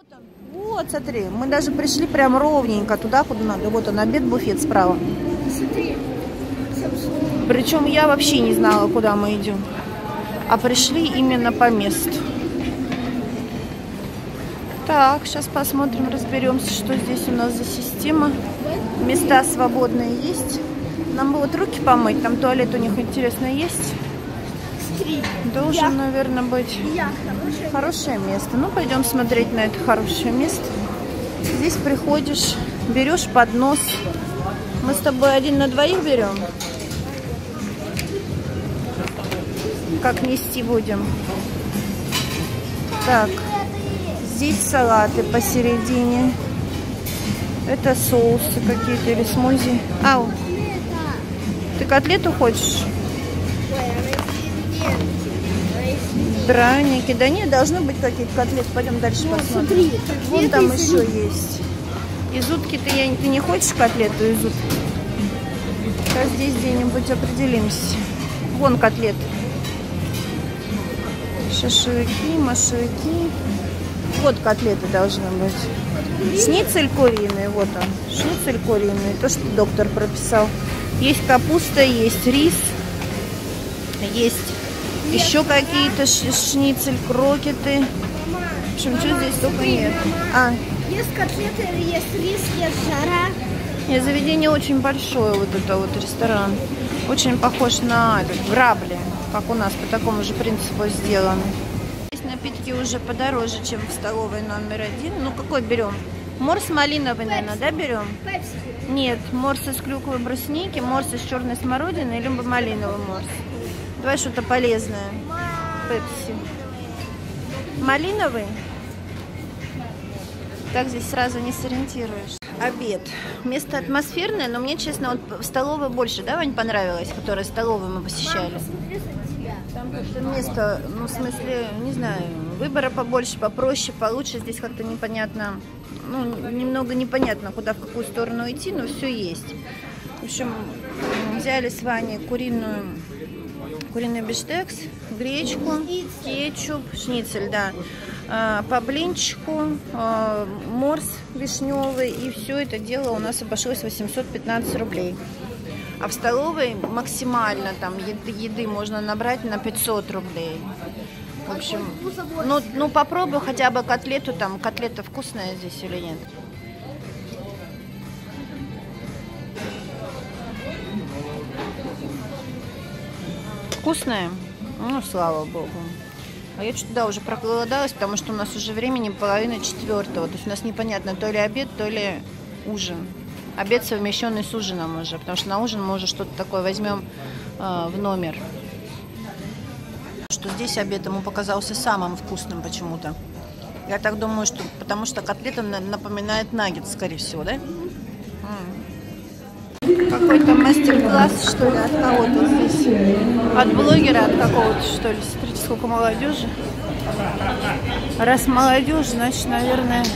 Вот, смотри, мы даже пришли прям ровненько туда, куда надо. Вот он, обед-буфет справа. Смотри. Причем я вообще не знала, куда мы идем. А пришли именно по месту. Так, сейчас посмотрим, разберемся, что здесь у нас за система. Места свободные есть. Нам бы вот руки помыть, там туалет у них, интересно, есть? Должен, наверное, быть хорошее место. Ну, пойдем смотреть на это хорошее место. Здесь приходишь, берешь поднос. Мы с тобой 1 на 2 берем. Как нести будем? Так, здесь салаты посередине. Это соусы какие-то или смузи. Ау, ты котлету хочешь? Драники. Да нет, должны быть какие-то котлеты. Пойдем дальше посмотрим. Смотри, вон там еще есть. Из утки ты не хочешь котлету из утки? Сейчас здесь где-нибудь определимся. Вон котлеты. Шашлыки, машевики. Вот котлеты должны быть. Шницель куриный, вот он. Шницель куриный, то, что доктор прописал. Есть капуста, есть рис, есть еще какие-то шницель, крокеты. В общем, что здесь только нет. Есть котлеты, есть рис, есть жара. Нет, заведение очень большое, вот это вот ресторан. Очень похож на этот, грабли, как у нас, по такому же принципу сделаны. Здесь напитки уже подороже, чем в столовой номер 1. Ну, какой берем? Морс малиновый, наверное, да, берем? Пепси. Нет, морс из клюквы брусники, морс из черной смородины, либо малиновый морс. Давай что-то полезное. Пепси. Малиновый? Так здесь сразу не сориентируешь. Обед. Место атмосферное, но мне, честно, вот в столовой больше, да, Вань, понравилось, которое столовую мы посещали? Там как-то место, ну, в смысле, не знаю, выбора побольше, попроще, получше. Здесь как-то непонятно, ну, немного непонятно, куда, в какую сторону идти, но все есть. В общем, взяли с Ваней куриный бифштекс, гречку, кетчуп, шницель, да, по блинчику, морс вишневый, и все это дело у нас обошлось 815 рублей. А в столовой максимально там еды можно набрать на 500 рублей. В общем, ну попробуй хотя бы котлету, там котлета вкусная здесь или нет. Вкусная? Ну, слава богу. А я что-то, да, уже проголодалась, потому что у нас уже времени 3:30. То есть у нас непонятно, то ли обед, то ли ужин. Обед совмещенный с ужином уже, потому что на ужин мы уже что-то такое возьмем в номер. Что здесь обед ему показался самым вкусным почему-то. Я так думаю, что потому что котлета напоминает наггетс, скорее всего, да? Какой-то мастер-класс, что ли, от кого-то здесь. От блогера, от какого-то, что ли. Смотрите, сколько молодежи. Раз молодежь, значит, наверное...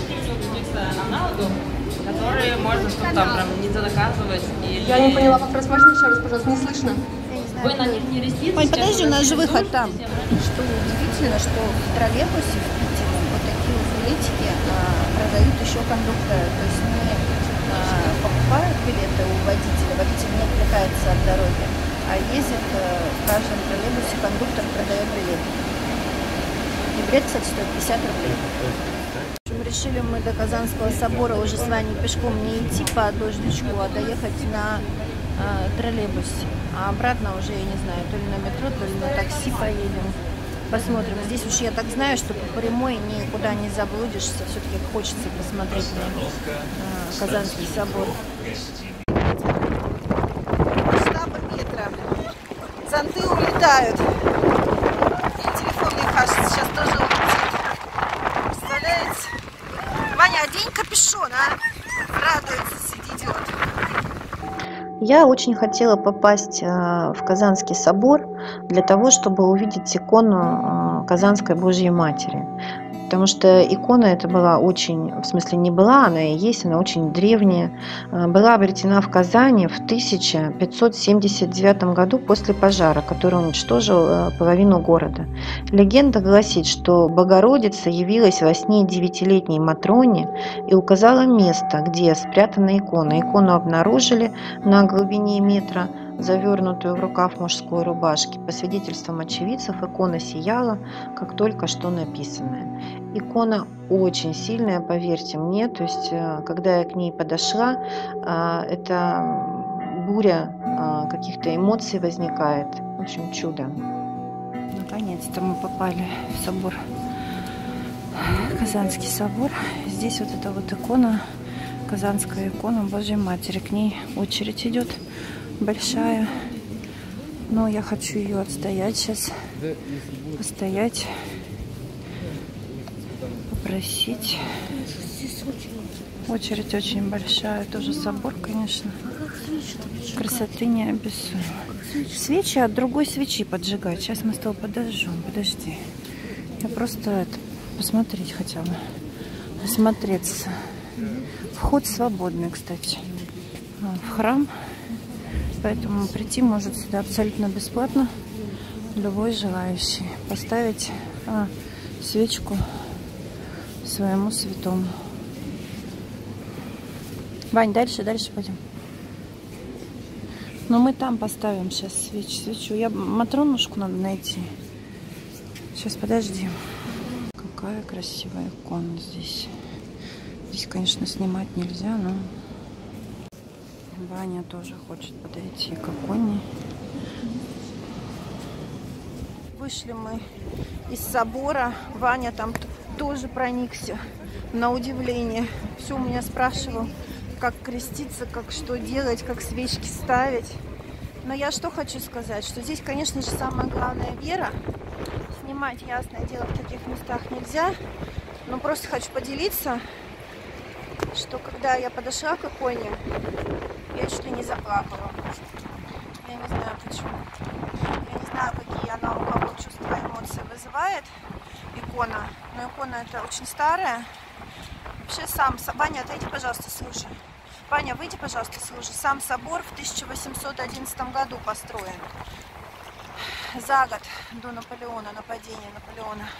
Которые можно что-то там прям не заказывать. Я не поняла вопрос, можно еще раз, пожалуйста, не слышно? Вы на них не ресницы. Ой, подожди, у нас же выход там. Что удивительно, что в троллейбусе в Питере вот такие вот билетики продают еще кондукторы. То есть не покупают билеты у водителя, водитель не отвлекается от дороги, а ездит в каждом троллейбусе, кондуктор продает билеты. И билет, кстати, стоит 50 рублей. Решили мы до Казанского собора уже с Ваней пешком не идти по дождичку, а доехать на троллейбусе. А обратно уже, я не знаю, то ли на метро, то ли на такси поедем. Посмотрим. Здесь уж я так знаю, что по прямой никуда не заблудишься. Все-таки хочется посмотреть на Казанский собор. Штабы метро. Зонты улетают. И телефон, мне кажется, сейчас тоже улетит. Представляете? Ваня, одень капюшон, а? Радуется, сидит. Я очень хотела попасть в Казанский собор для того, чтобы увидеть икону Казанской Божьей Матери. потому что икона эта была очень, в смысле не была, она и есть, она очень древняя, была обретена в Казани в 1579 году после пожара, который уничтожил половину города. Легенда гласит, что Богородица явилась во сне 9-летней Матроне и указала место, где спрятана икона. Икону обнаружили на глубине метра, завернутую в рукав мужской рубашки. По свидетельствам очевидцев, икона сияла, как только что написанная. Икона очень сильная, поверьте мне. То есть, когда я к ней подошла, это буря каких-то эмоций возникает. В общем, чудо. Наконец-то мы попали в собор, Казанский собор. Здесь вот эта вот икона, Казанская икона Божьей Матери. К ней очередь идет большая, но я хочу ее отстоять сейчас, постоять, попросить. Очередь очень большая, тоже собор, конечно, красоты не обессудь. Свечи от другой свечи поджигать. Сейчас мы с тобой подожжем, подожди. Я просто посмотреть хотела, осмотреться. Вход свободный, кстати, в храм. Поэтому прийти может сюда абсолютно бесплатно любой желающий. Поставить свечку своему святому. Вань, дальше пойдем. Но мы там поставим сейчас свечу. Матронушку надо найти. Сейчас, подожди. Какая красивая икона здесь. Здесь, конечно, снимать нельзя, но... Ваня тоже хочет подойти к иконе. Вышли мы из собора. Ваня там тоже проникся, на удивление. Все у меня спрашивал, как креститься, как что делать, как свечки ставить. Но я что хочу сказать, что здесь, конечно же, самое главное — вера. Снимать, ясное дело, в таких местах нельзя. Но просто хочу поделиться, что когда я подошла к иконе, я чуть ли не заплакала. Я не знаю почему. Я не знаю, какие она у кого чувства, эмоции вызывает, икона. Но икона эта очень старая. Вообще Ваня, отойди, пожалуйста, слушай. Ваня, выйди, пожалуйста, слушай. Сам собор в 1811 году построен. За год до Наполеона, нападения Наполеона.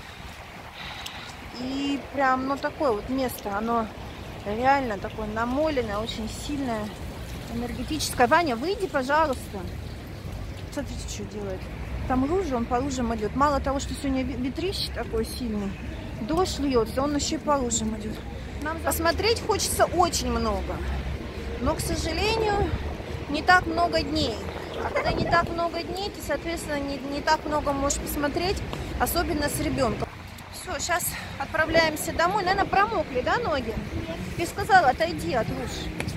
И прям, такое вот место, оно реально такое намоленное, очень сильное, энергетическое. Ваня, выйди, пожалуйста. Смотрите, что делает. Там лужа, он по лужам идет. Мало того, что сегодня ветрище такой сильный, дождь льется, он еще и по лужам идет. Нам посмотреть хочется очень много. Но, к сожалению, не так много дней. А когда не так много дней, ты, соответственно, не так много можешь посмотреть, особенно с ребенком. Все, сейчас отправляемся домой. Наверное, промокли, да, ноги? Ты сказала, отойди от луж.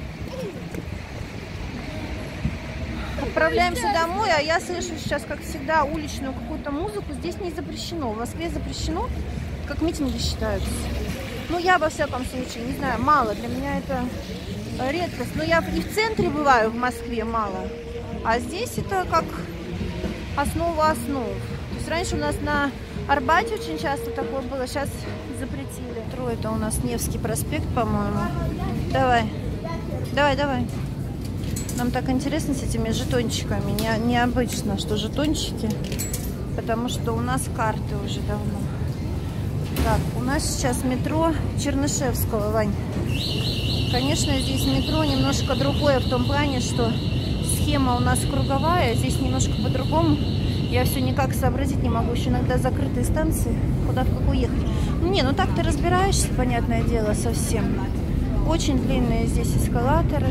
Отправляемся домой, а я слышу сейчас, как всегда, уличную какую-то музыку. Здесь не запрещено. В Москве запрещено, как митинги считаются. Я, во всяком случае, не знаю, мало. Для меня это редкость. Но я и в центре бываю, в Москве, мало. А здесь это как основа основ. То есть раньше у нас на Арбате очень часто такое было, сейчас запретили. Это у нас Невский проспект, по-моему. Давай. Нам так интересно с этими жетончиками. Необычно, что жетончики, потому что у нас карты уже давно. Так, у нас сейчас метро Чернышевского, Вань. Конечно, здесь метро немножко другое в том плане, что схема у нас круговая, здесь немножко по-другому. Я все никак сообразить не могу. Еще иногда закрытые станции. Куда в какую ехать? Так ты разбираешься, понятное дело, совсем. Очень длинные здесь эскалаторы.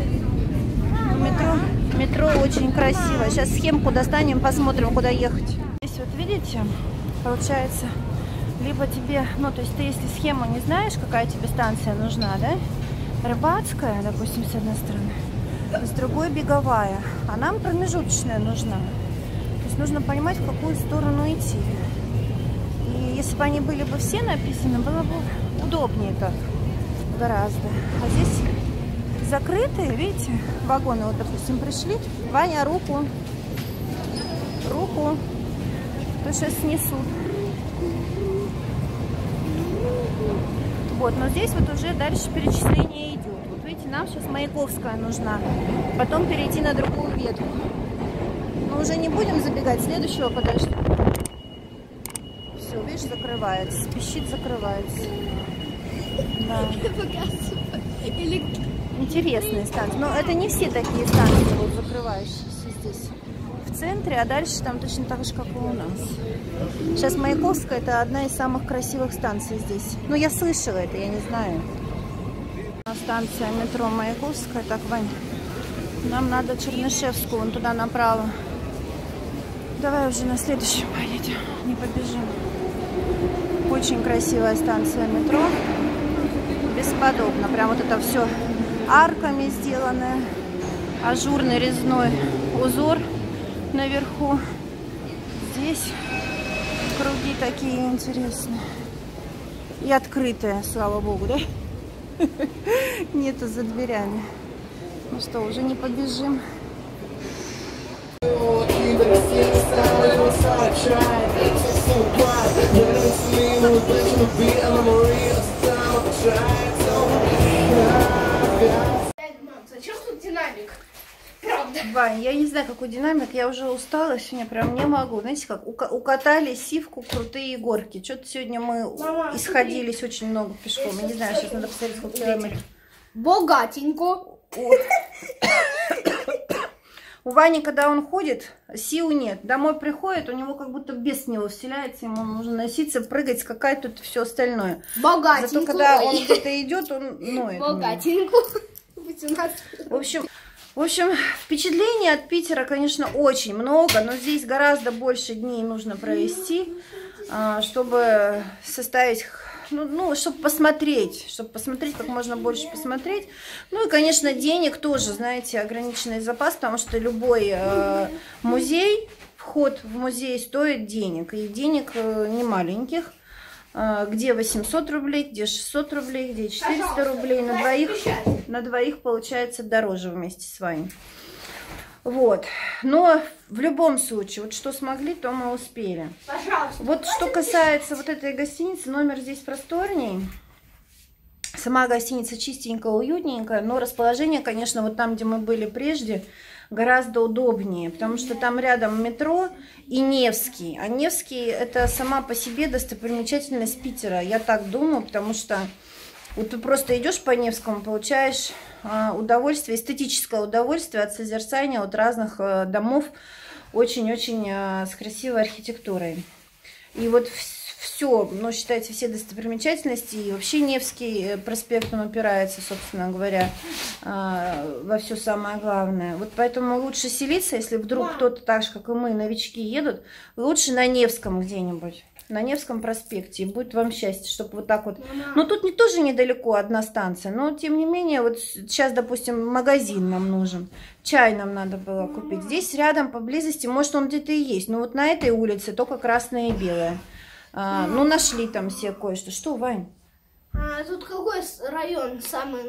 Метро очень красиво. Сейчас схемку достанем, посмотрим, куда ехать. Здесь вот видите, получается, либо тебе, то есть ты, если схему не знаешь, какая тебе станция нужна, да? Рыбацкая, допустим, с одной стороны, с другой беговая. А нам промежуточная нужна. То есть нужно понимать, в какую сторону идти. И если бы они были бы все написаны, было бы удобнее так гораздо. А здесь закрытые, видите, вагоны, вот, допустим, пришли. Ваня, руку, то сейчас снесут. Вот, но здесь вот уже дальше перечисление идет. Вот видите, нам сейчас Маяковская нужна. Потом перейти на другую ветку. Но уже не будем забегать, следующего подожди. Все, видишь, закрывается. Пищит, закрывается. Да. Интересные станции. Но это не все такие станции вот закрывающиеся здесь. В центре, а дальше там точно так же, как и у нас. Сейчас Маяковская — это одна из самых красивых станций здесь. Ну, я слышала это, я не знаю. Станция метро Маяковская. Так, Вань, нам надо Чернышевскую, вон туда направо. Давай уже на следующую поедем, не побежим. Очень красивая станция метро. Бесподобно. Прям вот это все арками сделанное. Ажурный резной узор наверху. Здесь круги такие интересные. И открытые, слава богу, да? Нету за дверями. Ну что, уже не побежим. Зачем тут динамик? Правда. Вань, я не знаю, какой динамик, я уже устала сегодня, прям не могу. Знаете, как укатали сивку крутые горки. Что-то сегодня мы исходились очень много пешком. Я не знаю, сейчас надо посмотреть, сколько километров. Богатенько. У Вани, когда он ходит, сил нет. Домой приходит, у него как будто бес в него вселяется, ему нужно носиться, прыгать, скакать, тут все остальное. Богатенько. Зато когда он где-то идет, он ноет. Богатенько. В общем, впечатлений от Питера, конечно, очень много, но здесь гораздо больше дней нужно провести, чтобы составить, чтобы посмотреть, как можно больше посмотреть. Ну и, конечно, денег тоже, знаете, ограниченный запас, потому что любой музей, вход в музей стоит денег, и денег не маленьких. Где 800 рублей, где 600 рублей, где 400 рублей. На двоих получается дороже вместе с вами. Вот. Но в любом случае, вот что смогли, то мы успели. Пожалуйста. Вот что касается вот этой гостиницы, номер здесь просторней. Сама гостиница чистенькая, уютненькая, но расположение, конечно, вот там, где мы были прежде, гораздо удобнее, потому что там рядом метро и Невский. А Невский — это сама по себе достопримечательность Питера, я так думаю, потому что вот ты просто идешь по Невскому, получаешь удовольствие, эстетическое удовольствие от созерцания от разных домов, очень-очень с красивой архитектурой. И вот все, считайте, все достопримечательности, и вообще Невский проспект, он опирается, собственно говоря, во все самое главное. Вот поэтому лучше селиться, если вдруг кто-то так же, как и мы, новички едут, лучше на Невском где-нибудь, на Невском проспекте, и будет вам счастье, чтобы вот так вот. Ну, тут тоже недалеко одна станция, но, тем не менее, вот сейчас, допустим, магазин нам нужен, чай нам надо было купить. Здесь рядом, поблизости, может, он где-то и есть, но вот на этой улице только красное и белое. Нашли там все кое-что. Что, Вань? Тут какой район самый,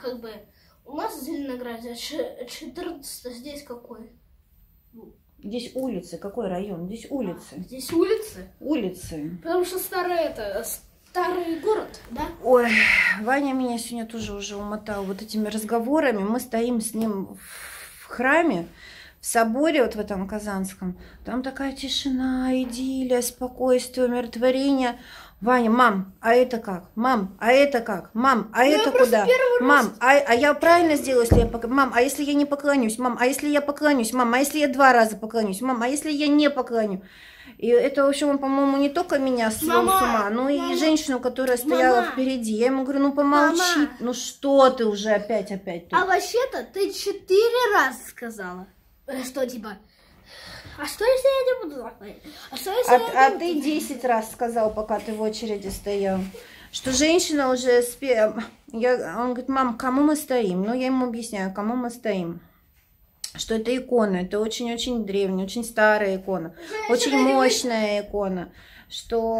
у нас в Зеленограде 14, здесь какой? Здесь улицы. Какой район? Здесь улицы. Здесь улицы? Улицы. Потому что старый город, да? Ой, Ваня меня сегодня тоже уже умотал вот этими разговорами. Мы стоим с ним в храме, в соборе, вот в этом Казанском. Там такая тишина, идиллия, спокойствие, умиротворение. Ваня, мам, а это как? Мам, а это как? Мам, а это куда? Мам, а я правильно сделаю, если я поклонюсь? Мам, а если я не поклонюсь? Мам, а если я поклонюсь? Мам, а если я 2 раза поклонюсь? Мам, а если я не поклоню? И это, в общем, он, по-моему, не только меня свел с ума, но и женщину, которая стояла впереди. Я ему говорю, ну помолчи. Ну что ты уже опять тут? А вообще-то ты 4 раза сказала. Что, типа, а что, если я не буду заходить? А что, если я не буду? Ты 10 раз сказал, пока ты в очереди стоял, что женщина уже он говорит, мам, кому мы стоим? Ну, я ему объясняю, кому мы стоим. Что это икона, это очень-очень древняя, очень старая икона, очень мощная икона. Что,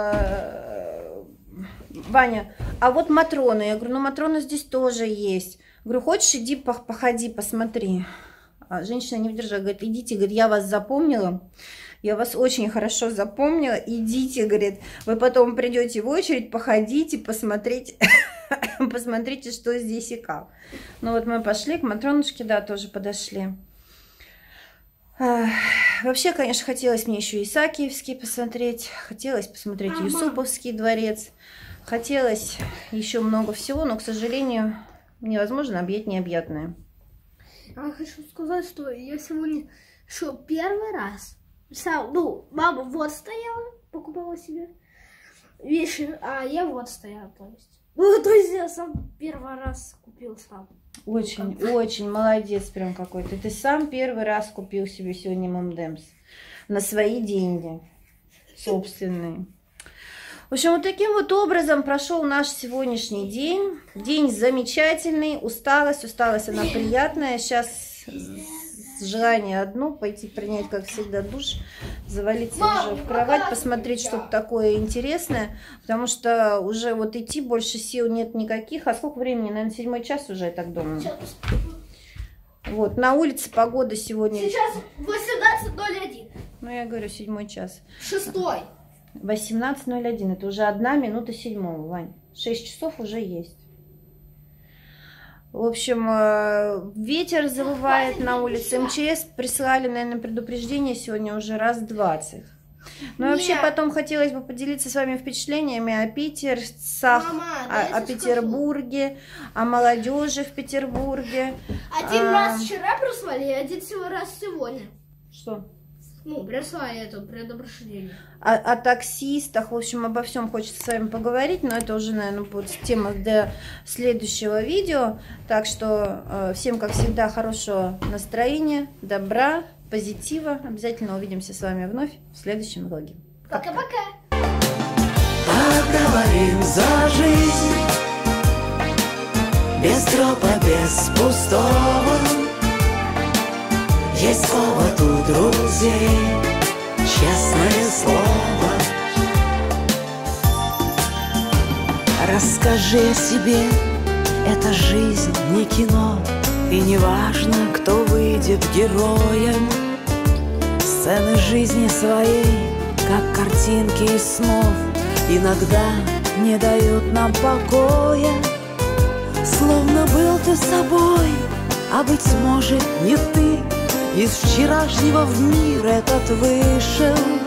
Ваня, а вот Матрона. Я говорю, ну, Матрона здесь тоже есть. Говорю, хочешь, иди походи, посмотри. А женщина не выдержала, говорит, идите, говорит, я вас запомнила, Я вас очень хорошо запомнила. Идите, говорит, вы потом придете в очередь, походите, посмотрите, посмотрите, что здесь и как. Ну вот мы пошли к Матронушке, да, тоже подошли. Вообще, конечно, хотелось мне еще Исаакиевский посмотреть, хотелось посмотреть Юсуповский дворец, хотелось еще много всего, но, к сожалению, невозможно объять необъятное. Я хочу сказать, что я сегодня шел первый раз. Ну, мама вот стояла, покупала себе вещи, а я вот стояла, то есть. Ну, то есть я сам первый раз купил сам. Очень, очень молодец прям какой-то. Ты сам первый раз купил себе сегодня ММДМС на свои деньги собственные. В общем, вот таким вот образом прошел наш сегодняшний день. День замечательный. Усталость она приятная. Сейчас желание одно, пойти принять, как всегда, душ, завалиться уже в кровать, посмотреть что-то такое интересное, потому что уже вот идти больше сил нет никаких. А сколько времени? Наверное, 7 час уже, я так думаю. Вот, на улице погода сегодня... Сейчас 18:01. Ну, я говорю, 7 час. 6-й. 18:01. Это уже 1 минута 7, Вань. 6 часов уже есть. В общем, ветер завывает на улице. МЧС присылали, наверное, предупреждение сегодня уже раз 20. Ну, вообще, потом хотелось бы поделиться с вами впечатлениями о Питерцах, о Петербурге, о молодежи в Петербурге. Один раз вчера прислали, и один раз сегодня. Что? Ну, прислали это предупреждение. О таксистах, в общем, обо всем хочется с вами поговорить, но это уже, наверное, будет тема для следующего видео. Так что всем, как всегда, хорошего настроения, добра, позитива. Обязательно увидимся с вами вновь в следующем влоге. Пока-пока. Поговорим за жизнь, без тропа, без пустого. Есть повод у друзей, честное слово. Расскажи о себе, эта жизнь не кино, и не важно, кто выйдет героем. Сцены жизни своей, как картинки из снов, иногда не дают нам покоя. Словно был ты собой, а быть может не ты. Из вчерашнего в мир этот вышел.